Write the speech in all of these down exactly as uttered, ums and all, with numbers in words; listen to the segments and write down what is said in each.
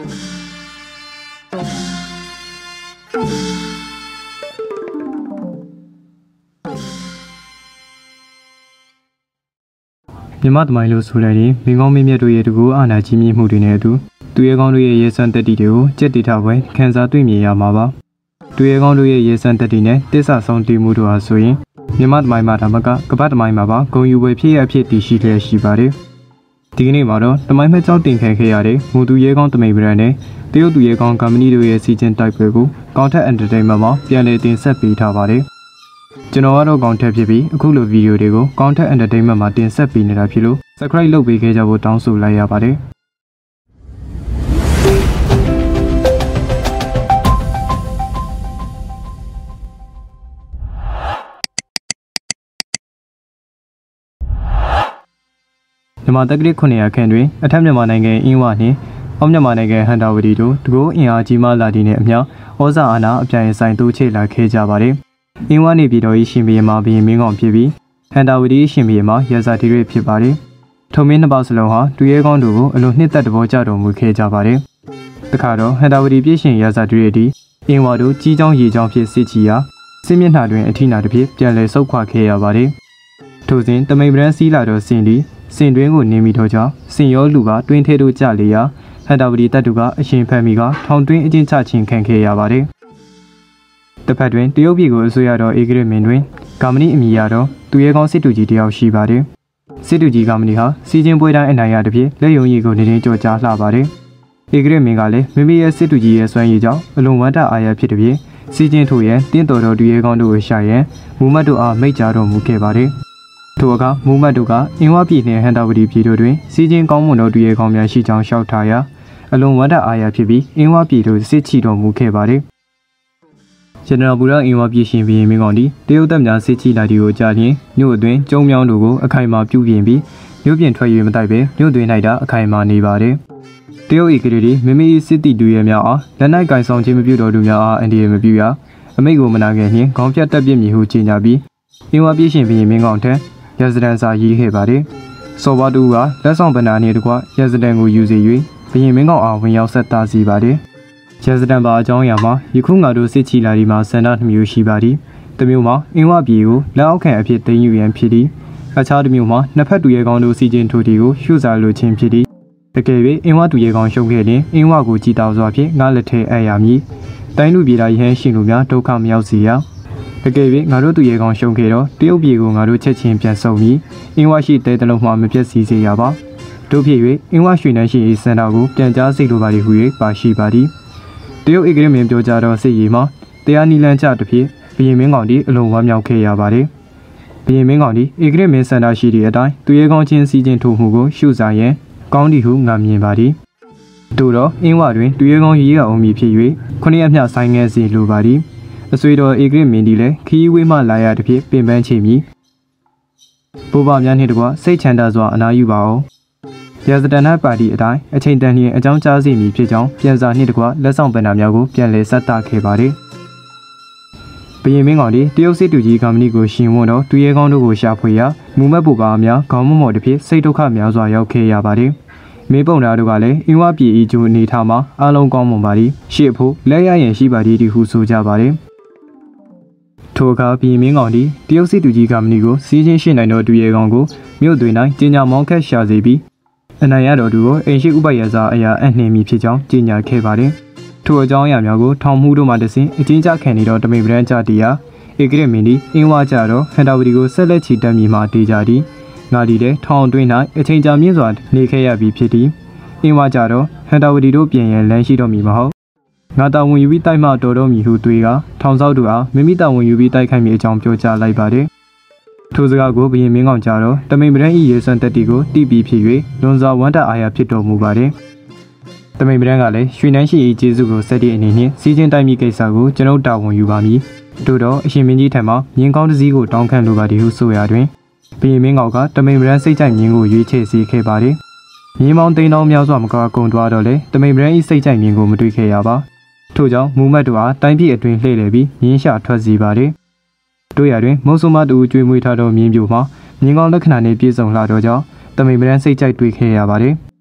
မြမသမိုင်းလို့ဆိုလိုက်ရင်မင်းကောင်းမင်းမြတ်တို့ရဲ့တကူအာဏာကြီးမြင့်မှုတွေနဲ့အတူသူရဲကောင်းတို့ရဲ့ရဲစံတက်တီတွေကိုကြက်တီထားပွဲခန်းစားတွေ့မြင်ရမှာပါသူရဲကောင်းတို့ရဲ့ရဲစံတက်တီနဲ့တစ္ဆာဆောင်တည်မှုတို့ဟာဆိုရင်မြမသမိုင်းမှာဒါမှကကပတ်သမိုင်းမှာပါဂုံယူပွဲဖြစ်ရဖြစ်တည်ရှိလျက်ရှိပါတယ်ဒီကနေ့မှာတော့သမိုင်းမဲ့ကြောက်တင်ခံခဲ့ရတဲ့မူသူရဲကောင်းတမိန်ဗရန်နဲ့တရုတ်သူရဲကောင်းကမ္ပဏီတို့ရဲ့စီစဉ်တိုက်ပွဲကိုကောင်ထက် entertainment မှာပြန်လည်တင်ဆက်ပေးထားပါတယ်ကျွန်တော်ကတော့ကောင်ထက်ဖြစ်ပြီးအခုလိုဗီဒီယိုတွေကိုကောင်ထက် entertainment မှာတင်ဆက်ပေးနေတာဖြစ်လို့ subscribe လုပ်ပေးခဲ့ကြဖို့တောင်းဆိုလိုက်ရပါတယ်မြန်မာတက္ကသိုလ်ခုနှစ်ရာခန့်တွင်အထက်မြန်မာနိုင်ငံအင်းဝနှင့်အောက်မြန်မာနိုင်ငံဟန်တာဝတီတို့တကူအင်အားကြီးမားလာသည့်နှင့်အမျှဩဇာအာဏာအပြိုင်အဆိုင်တိုးချဲ့လာခဲ့ကြပါသည်။အင်းဝနေပြည်တော်၏ရှင်ဘုရင်မှာဘုရင်မင်းကောင်ဖြစ်ပြီးဟန်တာဝတီ၏ရှင်ဘုရင်မှာရဇာတိတွေဖြစ်ပါတယ်။ထုံမင်းနှစ်ပါးစလုံးဟာတူရဲကောင်းတို့ကိုအလွန်နှစ်သက်တဘောကြတော်မူခဲ့ကြပါတယ်။တခါတော့ဟန်တာဝတီပြည်ရှင်ရဇာတိတွေသည်အင်းဝတို့ကြီးချောင်းရေချောင်းဖြစ်စစ်ချီရာစစ်မျက်နှာတွင်အထိနာတစ်ဖြစ်ပြန်လည်ဆုတ်ခွာခဲ့ရပါတယ်။ထိုစဉ်တမိန်ပရန်စီးလာတော့စင်သည်စင်တွင်းကိုနေမိတော့ကြောင့်စင်ရောလူပါတွင်းထဲတို့ကြလေရာဟန်တာဝတီတပ်တို့ကအရှင်ဖန်မီကထောင်တွင်းအကျဉ်းချခြင်းခံခဲ့ရပါတယ်။တစ်ဖက်တွင်တရုတ်ပြည်ကိုအစိုးရတော်အေဂရစ်မင်းတွင်ဂါမနီအမည်ရတော့သူရဲကောင်းစစ်တူကြီးတယောက်ရှိပါတယ်။စစ်တူကြီးဂါမနီဟာစီချင်းပွဲတိုင်းအနိုင်ရတဲ့ဖြစ်လက်ယုံရည်ကိုနေနေကြော်ကြားလှပါတယ်။အေဂရစ်မင်းကလည်းမိမိရဲ့စစ်တူကြီးရဲ့စွမ်းရည်ကြောင့်အလွန်ဝမ်းသာအားရဖြစ်တဲ့ဖြစ်စီချင်းထို့ရန်တင်းတော်တော်သူရဲကောင်းတို့ကိုရှာရန်မူမတ်တို့အားမိတ်ကြားတော်မူခဲ့ပါတယ်။ထိုအခါမူမတ်တို့ကအင်းဝပြည်နှင့်ဟန်တာဝတီပြည်တို့တွင်စီချင်းကောင်းမွန်သောသူရဲကောင်းများရှိကြောင်းရှောက်ထားရာအလွန်ဝမ်းသာအားရဖြစ်ပြီးအင်းဝပြည်တို့စစ်ချီတော်မူခဲ့ပါတယ်။ရတနာပူရအင်းဝပြည်ရှင်ဘုရင်မင်းကောင်သည်တရုတ်တပ်များစစ်ချီလာသည်ကိုကြားလျင်မြို့အတွင်းကျုံမြောင်းတို့ကိုအခိုင်အမာပြုပြင်ပြီးမြို့ပြင်ထွက်၍မတိုက်ပဲမြို့တွင်၌သာအခိုင်အမာနေပါတယ်။တရုတ်ဧကရီသည်မိမိစစ်တီတူရဲများအားလက်နက်ကင်ဆောင်ခြင်းမပြုတော်သူများအားအန်ဒီရမပြုရအမိတ်ကိုမနာခဲ့နှင့်ခေါင်းဖြတ်တက်ပြစ်မည်ဟုကြေညာပြီးအင်းဝပြည်ရှင်ဘုရင်မင်းကောင်ထံရဇဒန်စာရေးခဲ့ပါတယ်။စောဘာတူကလက်ဆောင်ပဏာနှင့်တကွရဇဒန်ကိုယူစေ၍ဘုရင်မင်းကောင်အားဝင်ရောက်ဆက်သားစီပါတယ်။ရဇဒန်ပါအကြောင်းအရာမှာယခုငါတို့စစ်ချီလာဒီမှာစန္ဒနှမျိုးရှိပါသည်။တစ်မျိုးမှာအင်းဝပြည်ကိုလက်အောက်ခံအဖြစ်သိမ်းယူရန်ဖြစ်သည်။အခြားတစ်မျိုးမှာနှစ်ဖက်တူရဲကောင်းတို့စီချင်းထိုတီကိုရှုစားလိုခြင်းဖြစ်သည်။တကယ်၍အင်းဝတူရဲကောင်းရှုံးခဲ့ရင်အင်းဝကိုကြည်တောက်စွာဖြင့်ငါလက်ထဲအပ်ရမည်။တိုင်းလူပြည်သားရဟန်းရှင်လူများဒုက္ခမရောက်စေရ။တကယ်၍ငါတို့သူရဲကောင်းရှုံးခဲ့တော့တရုတ်ပြည်ကိုငါတို့ချက်ချင်းပြန်ဆုံပြီးအင်းဝရှိတဲတလုံးမှမပြတ်စီစေရပါတို့ဖြစ်၍အင်းဝရွှေနှန်းရှိ၏စံတော်ကိုပြန်ကြားစိတ်လိုပါသည်ဟု၍ပါရှိပါသည်တရုတ်ဧကရမင်းပြောကြတော့စစ်ရေးမှာတရားနီလန်းချတစ်ဖြစ်ဘုရင်မင်းကောင်သည်အလွန်ဝမ်းမြောက်ခဲ့ရပါတယ်ဘုရင်မင်းကောင်သည်ဧကရမင်းစံတော်ရှိသည့်အတိုင်းသူရဲကောင်းချင်းစီချင်းထိုးမှုကိုရှုစားရန်ကောင်းသည်ဟုငါမြင်ပါသည်တို့တော့အင်းဝတွင်သူရဲကောင်းရေးအောင်မည်ဖြစ်၍ခုနှစ်အမျှဆိုင်ငယ်စီလိုပါသည်အဆွေတော်ဧကရမင်းသည်လည်းခီးဝေးမှလာရသည်ဖြင့်ပင်ပန်းချေမည်ဘိုးဘများနှင့်တကွစိတ်ချမ်းသာစွာအနားယူပါအောင်ရဇဒန်ပါတီအတိုင်းအချိန်တန်လျင်အကြောင်းကြားစီမည်ဖြစ်ကြောင်းပြန်စာနှင့်တကွလက်ဆောင်ပဏာများကိုပြန်လည်ဆက်တာခဲ့ပါသည်ဘုရင်မင်းကောင်သည်တရုတ်စစ်တူကြီးကမ္ပဏီကိုရှင်ဝန်းတော့တူရဲကောင်းတို့ကိုရှာဖွေရာမူမတ်ပူပါအများခေါင်းမမော်တစ်ဖြစ်စိတ်ဒုက္ခများစွာရောက်ခဲ့ရပါသည်မင်းပုံသားတို့ကလည်းအင်းဝပြည်ဤကျိုးအနေထားမှာအလုံးကောင်းမွန်ပါသည်ရှေ့ဖို့လက်ရရင်ရှိပါသည်ဟုဆိုကြပါသည်ထိုအခါဘုရင်မင်းကောင်သည်တရုတ်စစ်တူကြီးကမ္ပဏီကိုစီးချင်းရှင်းနိုင်သောတူရဲကောင်းကိုမြို့တွင်၌ကျင်းညာမောင်းခတ်ရှာစေပြီးအနိုင်ရတော်သူကိုအိမ်ရှိဥပယဇာအရာအနှင်းမီဖြစ်ကြောင်းကြေညာခဲ့ပါတယ်။ထိုအကြောင်းအရာများကိုထောင်မှုတို့မှတဆင့်အချင်းချခံနေသောတမိန်ပရန်ကြတီယာဧကရမင်းသည်အင်းဝကြတော့ဟန်တာဝတီကိုဆက်လက်ချီတက်မည်မှတေးကြသည်။ငါသည်လည်းထောင်တွင်း၌အချင်းကြာမြင့်စွာနေခဲ့ရပြီးဖြစ်သည်။အင်းဝကြတော့ဟန်တာဝတီတို့ပြင်ရန်လမ်းရှိတော်မည်မဟုတ်။ငါတာဝန်ယူပြီးတိုက်မှတော်တော်မည်ဟုတွေးကထောင်ဆောက်သူအားမိမိတာဝန်ယူပြီးတိုက်ခိုက်မည်အကြောင်းပြောကြားလိုက်ပါတယ်။ထိုစကားကိုဘုရင်မင်းကောင်ကြတော့တမိန်ပရန်၏ရေစံတက်တီကိုတီးပြီးဖြစ်၍လွန်စွာဝမ်းသာအားရဖြစ်တော်မူပါတယ်။တမိန်ပရန်ကလည်းရွှေနှန်းရှိ၏ကျေးဇူးကိုဆက်သည့်အနေနဲ့စီးချင်းတိုက်မိကိစ္စကိုကျွန်ုပ်တာဝန်ယူပါမည်။တို့တော့အရှင်မင်းကြီးထံမှမြင်းကောင်းတစ်စီးကိုတောင်းခံလိုပါသည်ဟုဆိုရာတွင်ဘုရင်မင်းကောင်ကတမိန်ပရန်စိတ်ကြိုက်မြင်းကိုရွေးချယ်စေခဲ့ပါတယ်။မြင်းမောင်းသိန်းတောင်းများစွာမကကုန်သွားတော့လေတမိန်ပရန်၏စိတ်ကြိုက်မြင်းကိုမတွေ့ခဲ့ရပါ။ထို့ကြောင့်မူမတ်တို့အားတိုင်းပြည်အတွင်းလှည့်လည်ပြီးမြင်းရှာထွက်စီပါတယ်။တို့ရတွင်မုံဆုမတူကျွေးမွေးထားသောမြင်းပြိုမှာမြင်းကောင်းလက္ခဏာနှင့်ပြည့်စုံလာတော့ကြောင့်တမိန်ပရန်စိတ်ကြိုက်တွေ့ခဲ့ရပါတယ်။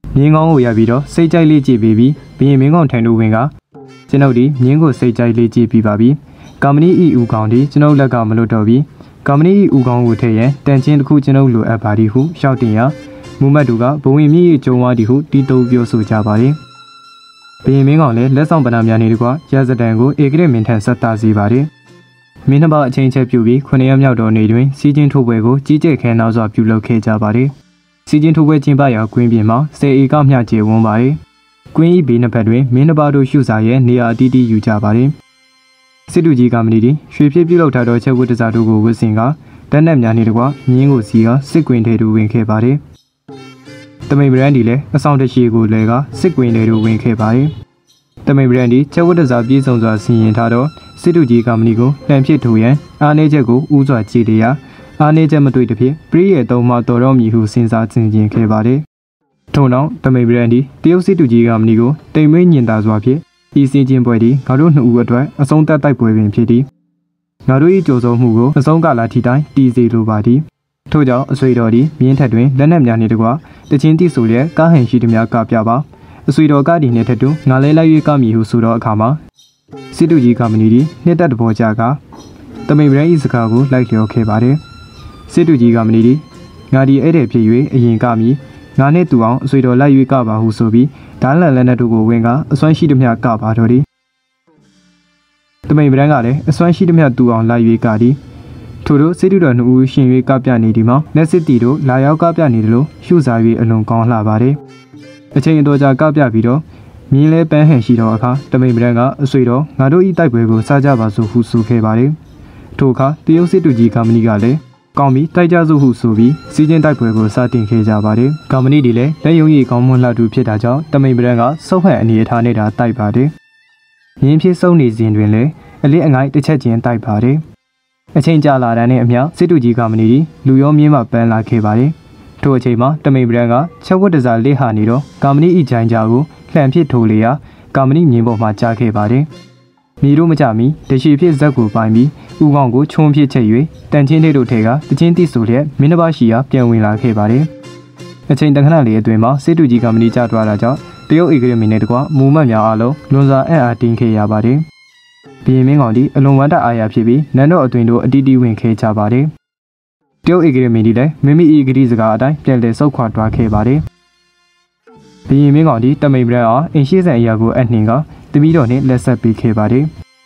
မြင်းကောင်းကိုရပြီးတော့စိတ်ကြိုက်လေးကြည့်ပြီးပြီးဘရင်မင်းကောင်ထံတို့ဝင်ကကျွန်ုပ်ဒီမြင်းကိုစိတ်ကြိုက်လေးကြည့်ပြီးပါပြီကာမနီဤဦးကောင်ဒီကျွန်ုပ်လက်ကမလွတ်တော့ပြီကာမနီဤဦးကောင်ကိုထည့်ရင်တန်ချင်းတစ်ခုကျွန်ုပ်လိုအပ်ပါသည်ဟုရှောက်တင်ရမူမတ်တို့ကဘဝင်မြင့်ကျုံဝါသည်ဟုတီးတုံးပြောဆိုကြပါတယ်ဘရင်မင်းကောင်လည်းလက်ဆောင်ပဏာများနေတကွာရဇဒန်ကိုဧကရမင်းထံဆက်တာစီပါတယ်မင်းနှစ်ပါးအချင်းချက်ပြုပြီးခုနှစ်ရက်မြောက်တော်နေ့တွင်စီးချင်းထိုးပွဲကိုကြီးကျယ်ခဲနောက်စွာပြုလုပ်ခဲ့ကြပါတယ်စီးချင်းထိုးပွဲကျင်းပရာကွင်းပြင်မှာဆယ်ဧကမျှကျေဝန်းပါတယ်ကွင်းဤဘေးနှစ်ဖက်တွင်မင်းနှစ်ပါးတို့ရှုစာရဲ့နေရာအတီးတီးယူကြပါတယ်စစ်တူကြီးကမဏီတီရွှေဖြစ်ပြုလုပ်ထားသောချက်ဝတ်တစားတို့ကိုဝတ်ဆင်ကတန်းနဲ့များနေတကွာမြင်းကိုစီကစစ်ကွင်းထဲသို့ဝင်ခဲ့ပါတယ်တမိန်ဗရန်ဒီလည်းအဆောင်တရှိကိုလည်းကစစ်ကွင်းထဲသို့ဝင်ခဲ့ပါတယ်တမိန်ဗရန်ဒီချက်ဝတ်တစားပြေးဆုံးစွာစီရင်ထားသောစစ်တူကြီးကမဏီကိုလှန်ဖြစ်ထူရန်အားနည်းချက်ကိုဥစွာကြည်လျာအားနည်းချက်မတွေ့တဲ့ဖြင့်ပရိယေသုံးမှတော်တော်မြည်ဟုစဉ်းစားဆင်ခြင်ခဲ့ပါတယ်ထို့နောက်တမိန်ဗရန်ဒီတရုတ်စစ်တူကြီးကမဏီကိုတိမ်မွေးညင်သာစွာဖြင့်ဤစင်ချင်းပွဲသည်ငါတို့နှစ်ဦးအတွက်အဆုံးသတ်တိုက်ပွဲပင်ဖြစ်သည်ငါတို့၏ကြိုးစုံမှုကိုအဆုံးကာလထိတိုင်းတည်စေလိုပါသည်ထို့ကြောင့်အဆွေတော်သည်မြင်းထက်တွင်လက်နက်များနှင့်တကွတချင်းတိဆိုလျက်ကားဟန်ရှိသည်များကပြပါအဆွေတော်ကသည်နှင့်ထက်တွငါလဲလိုက်၍ကမည်ဟုဆိုသောအခါမှာစစ်တူကြီးကမဏီသည်နှစ်သက်တဘောကြကတမိန်ဗရန်၏စကားကိုလိုက်လျောခဲ့ပါတယ်စစ်တူကြီးကမဏီသည်ငါဒီအဲ့တဲ့ဖြစ်၍အရင်ကမည်ငါနှင့်တူအောင်အဆွေတော်လိုက်၍ကပါဟုဆိုပြီးဓာတ်လန်လက်နက်တို့ကိုဝင်ကအစွမ်းရှိသည်များကပါတော်သည်တမိန်ဗရန်ကလည်းအစွမ်းရှိသည်များတူအောင်လိုက်၍ကသည်ထို့သောစစ်တူတော်နှစ်ဦးရှင်၍ကပြနေသည်မှာလက်စစ်တီတို့လာရောက်ကပြနေတယ်လို့ရှုစား၍အလွန်ကောင်းလှပါတယ်အချိန်အတော်ကြာကပြပြီးတော့မြင်းလဲပန်းဟန်ရှိသောအခါတမိန်ဗရန်ကအဆွေတော်ငါတို့ဤတိုက်ပွဲကိုစားကြပါစို့ဟုဆိုခဲ့ပါတယ်ထို့အခါတရုတ်စစ်တူကြီးကမဏီကလည်းကောင်းပြီတိုက်ကြစို့ဟုဆိုပြီးစီးချင်းတိုက်ပွဲကိုစတင်ခဲ့ကြပါတယ်ကမဏီဒီလည်းလက်ယုံရည်ကောင်းမွန်လှတူဖြစ်တာကြောင့်တမိန်ဗရန်ကစုပ်ဟန်အနေအထားနဲ့တာတိုက်ပါတယ်မြင်းဖြစ်စုံနေစဉ်တွင်လည်းအလစ်အငိုက်တစ်ချက်ချင်းတိုက်ပါတယ်အချိန်ကြာလာတဲ့နဲ့အမျှစစ်တူကြီးကမဏီဒီလူရောမြင်းမှပန်းလာခဲ့ပါတယ်ထို့အချိန်မှာတမိန်ဗရန်ကချက်ဝတ်တစားလေးဟာနေတော့ကာမဏီဤဂျိုင်းကြားကိုလှန်ဖြစ်ထိုးလေရာကာမဏီမြင်းပေါ်မှာကြားခဲ့ပါတယ်မိတို့မကြမီတရှိဖြစ်ဇက်ကိုပိုင်ပြီးဥကောင်ကိုချုံဖြစ်ချက်၍တန်ချင်းတွေတို့ထဲကတချင်းတိဆိုလျက်မင်းတစ်ပါးရှိရာပြန်ဝင်လာခဲ့ပါတယ်အချိန်တခဏလေးအတွင်းမှာစစ်တူကြီးကမဏီကျသွားတာကြောင့်တရုတ်ဧကရမီနဲ့တကွာမူမတ်များအားလုံးလွန်စွာအံ့အားတင်းခဲ့ရပါတယ်ဘရင်မင်းကောင်ဒီအလွန်ဝမ်းတအားရဖြစ်ပြီးနန်းတော်အတွင်တို့အတီးတီးဝင်ခဲ့ကြပါတယ်တရုတ်ဧကရမီဒီလည်းမိမိဤဂတိစကားအတိုင်းပြန်လည်ဆုတ်ခွာသွားခဲ့ပါတယ်ဘရင်မင်းကောင်ဒီတမိန်ဗရန်အားအင်ရှိဆန်အရာကိုအနှင်ကတပီးတော်နဲ့လက်ဆက်ပေးခဲ့ပါတယ်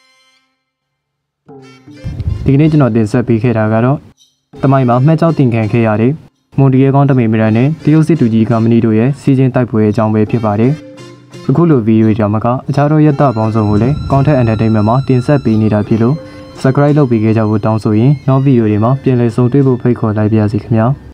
ဒီကနေ့ကျွန်တော်တင်ဆက်ပေးခဲ့တာကတော့တမိုင်းမှာမှတ်ကြောက်တင်ခံခဲ့ရတဲ့မွန်တီရဲကောင်းတမိန်ဗရန်နဲ့တရုတ်စစ်တူကြီးကမဏီတို့ရဲ့စီးချင်းတိုက်ပွဲအကြောင်းပဲဖြစ်ပါတယ်အခုလိုဗီဒီယိုကြောင့်မကအခြားသောရတပေါင်းစုံကိုလည်း Content Entertainment မှာတင်ဆက်ပေးနေတာဖြစ်လို့ Subscribe လုပ်ပေးကြဖို့တောင်းဆိုရင်နောက်ဗီဒီယိုတွေမှာပြန်လည်ဆုံတွေ့ဖို့ဖိတ်ခေါ်လိုက်ပါရစေခင်ဗျာ